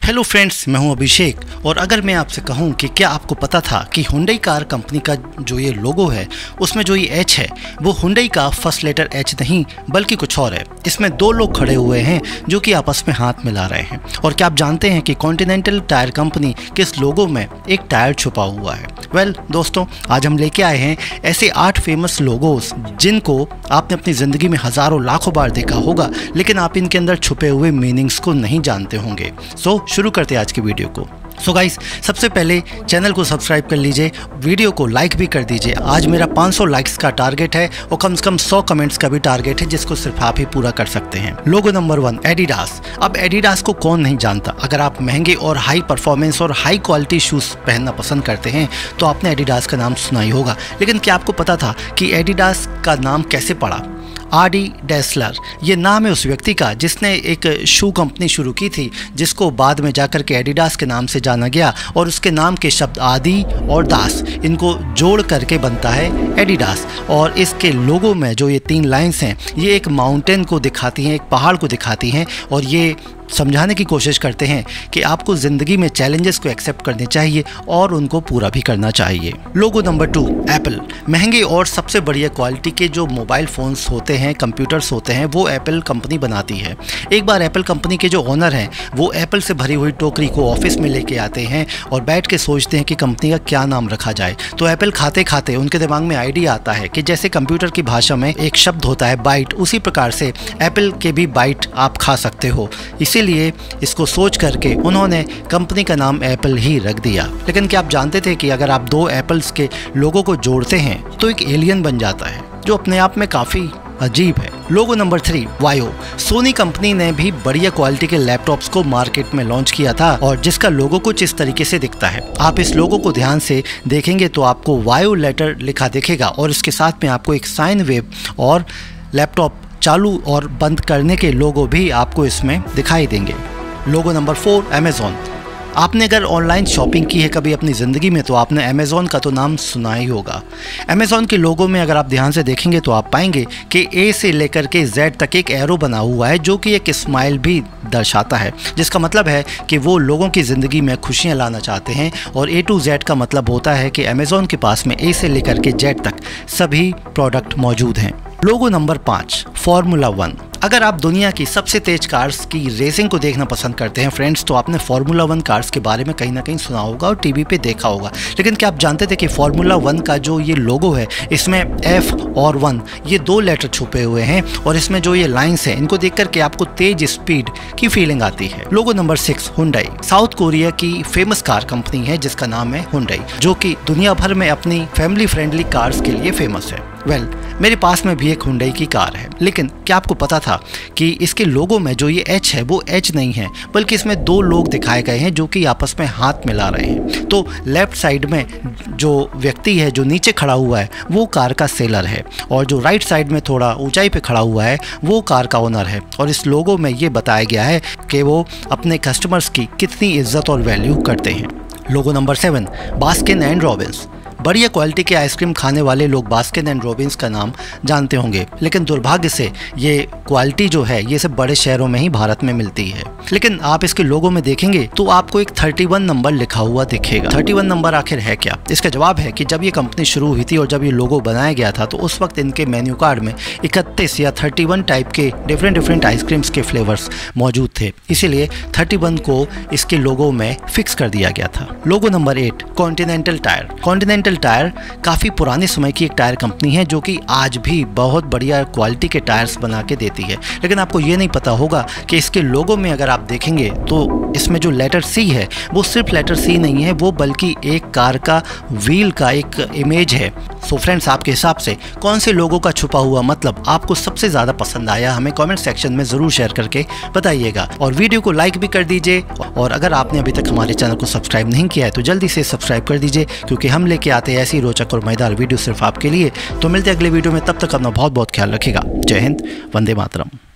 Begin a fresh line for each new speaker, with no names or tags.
Hello friends, मैं हूं अभिषेक। और अगर मैं आपसे कहूं कि क्या आपको पता था कि हुंडई कार कंपनी का जो ये लोगो है उसमें जो ये एच है वो हुंडई का फर्स्ट लेटर एच नहीं बल्कि कुछ और है। इसमें दो लोग खड़े हुए हैं जो कि आपस में हाथ मिला रहे हैं। और क्या आप जानते हैं कि कॉन्टिनेंटल टायर कंपनी के इस लोगो में एक टायर छुपा हुआ है? वेल दोस्तों, आज हम लेके आए हैं ऐसे 8 फेमस लोगोस जिनको आपने अपनी ज़िंदगी में हज़ारों लाखों बार देखा होगा, लेकिन आप इनके अंदर छुपे हुए मीनिंग्स को नहीं जानते होंगे। सो शुरू करते हैं आज की वीडियो को। सो गाइस, सबसे पहले चैनल को सब्सक्राइब कर लीजिए, वीडियो को लाइक भी कर दीजिए। आज मेरा 500 लाइक्स का टारगेट है और कम से कम 100 कमेंट्स का भी टारगेट है जिसको सिर्फ आप ही पूरा कर सकते हैं। Logo number 1, Adidas. अब एडिडास को कौन नहीं जानता। अगर आप महंगे और हाई परफॉर्मेंस और हाई क्वालिटी शूज़ पहनना पसंद करते हैं तो आपने एडिडास का नाम सुना ही होगा। लेकिन क्या आपको पता था कि एडिडास का नाम कैसे पड़ा? आडी डेसलर ये नाम है उस व्यक्ति का जिसने एक शू कंपनी शुरू की थी जिसको बाद में जाकर के एडिडास के नाम से जाना गया। और उसके नाम के शब्द आदि और दास, इनको जोड़ करके बनता है एडिडास। और इसके लोगो में जो ये 3 लाइंस हैं ये एक माउंटेन को दिखाती हैं, एक पहाड़ को दिखाती हैं और ये समझाने की कोशिश करते हैं कि आपको ज़िंदगी में चैलेंजेस को एक्सेप्ट करने चाहिए और उनको पूरा भी करना चाहिए। Logo number 2, Apple. महंगे और सबसे बढ़िया क्वालिटी के जो मोबाइल फ़ोन्स होते हैं, कंप्यूटर्स होते हैं, वो एप्पल कंपनी बनाती है। एक बार एप्पल कंपनी के जो ओनर हैं वो एप्पल से भरी हुई टोकरी को ऑफिस में लेके आते हैं और बैठ के सोचते हैं कि कंपनी का क्या नाम रखा जाए। तो एप्पल खाते खाते उनके दिमाग में आइडिया आता है कि जैसे कंप्यूटर की भाषा में एक शब्द होता है बाइट, उसी प्रकार से एप्पल के भी बाइट आप खा सकते हो। इसीलिए इसको सोच करके उन्होंने कंपनी का नाम एप्पल ही रख दिया। लेकिन क्या आप जानते थे कि अगर आप 2 एप्पल्स के लोगों को जोड़ते हैं तो एक एलियन बन जाता है, जो अपने आप में काफ़ी अजीब है। Logo number 3, Vaio. Sony company ने भी बढ़िया क्वालिटी के लैपटॉप्स को मार्केट में लॉन्च किया था और जिसका लोगो कुछ इस तरीके से दिखता है। आप इस लोगो को ध्यान से देखेंगे तो आपको वायो लेटर लिखा दिखेगा और इसके साथ में आपको एक साइन वेव और लैपटॉप चालू और बंद करने के लोगो भी आपको इसमें दिखाई देंगे। Logo number 4, Amazon. आपने अगर ऑनलाइन शॉपिंग की है कभी अपनी ज़िंदगी में तो आपने अमेज़ॉन का तो नाम सुना ही होगा। अमेज़ॉन के लोगो में अगर आप ध्यान से देखेंगे तो आप पाएंगे कि ए से लेकर के जेड तक एक एरो बना हुआ है जो कि एक स्माइल भी दर्शाता है, जिसका मतलब है कि वो लोगों की ज़िंदगी में खुशियाँ लाना चाहते हैं। और A to Z का मतलब होता है कि अमेज़ॉन के पास में ए से लेकर के जेड तक सभी प्रोडक्ट मौजूद हैं। Logo number 5, formula 1। अगर आप दुनिया की सबसे तेज कार्स की रेसिंग को देखना पसंद करते हैं फ्रेंड्स, तो आपने फार्मूला 1 कार्स के बारे में कहीं ना कहीं सुना होगा और टीवी पे देखा होगा। लेकिन क्या आप जानते थे कि फार्मूला 1 का जो ये लोगो है इसमें F और 1 ये 2 लेटर छुपे हुए हैं और इसमें जो ये लाइंस हैं इनको देख करके आपको तेज स्पीड की फीलिंग आती है। Logo number 6, Hyundai. South Korea की फेमस कार कंपनी है जिसका नाम है हुंडई, जो कि दुनिया भर में अपनी फैमिली फ्रेंडली कार्स के लिए फेमस है। वेल, मेरे पास में भी एक हुंडई की कार है। लेकिन क्या आपको पता था कि इसके लोगो में जो ये एच है वो एच नहीं है बल्कि इसमें 2 लोग दिखाए गए हैं जो कि आपस में हाथ मिला रहे हैं। तो लेफ्ट साइड में जो व्यक्ति है जो नीचे खड़ा हुआ है वो कार का सेलर है और जो राइट साइड में थोड़ा ऊंचाई पे खड़ा हुआ है वो कार का ओनर है। और इस लोगो में ये बताया गया है कि वो अपने कस्टमर्स की कितनी इज्जत और वैल्यू करते हैं। Logo number 7, Baskin and Robbins. बढ़िया क्वालिटी के आइसक्रीम खाने वाले लोग बास्किन एंड रॉबिन्स का नाम जानते होंगे, लेकिन दुर्भाग्य से ये क्वालिटी जो है ये सब बड़े शहरों में ही भारत में मिलती है। लेकिन आप इसके लोगो में देखेंगे तो आपको एक 31 नंबर लिखा हुआ दिखेगा। 31 नंबर आखिर है क्या? इसका जवाब है कि जब ये कंपनी शुरू हुई थी और जब ये लोगो बनाया गया था तो उस वक्त इनके मेन्यू कार्ड में 31 या 31 टाइप के डिफरेंट आइसक्रीम्स के फ्लेवर्स मौजूद थे, इसीलिए 31 को इसके लोगो में फिक्स कर दिया गया था। Logo number 8, Continental tyre. Continental tyre काफ़ी पुराने समय की एक टायर कंपनी है जो कि आज भी बहुत बढ़िया क्वालिटी के टायर्स बना के देती है। लेकिन आपको ये नहीं पता होगा कि इसके लोगो में अगर आप देखेंगे तो इसमें जो लेटर C है वो सिर्फ लेटर C नहीं है, वो बल्कि एक कार का व्हील का एक इमेज है। सो फ्रेंड्स, आपके हिसाब से कौन से लोगों का छुपा हुआ मतलब आपको सबसे ज़्यादा पसंद आया? हमें कमेंट सेक्शन में ज़रूर शेयर करके बताइएगा और वीडियो को लाइक भी कर दीजिए। और अगर आपने अभी तक हमारे चैनल को सब्सक्राइब नहीं किया है तो जल्दी से सब्सक्राइब कर दीजिए, क्योंकि हम लेके आते हैं ऐसी रोचक और मजेदार वीडियो सिर्फ आपके लिए। तो मिलते हैं अगले वीडियो में, तब तक अपना बहुत बहुत ख्याल रखिएगा। जय हिंद, वंदे मातरम।